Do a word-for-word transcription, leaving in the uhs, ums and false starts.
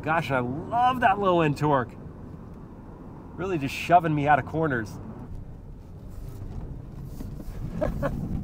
gosh, I love that low end torque. Really just shoving me out of corners.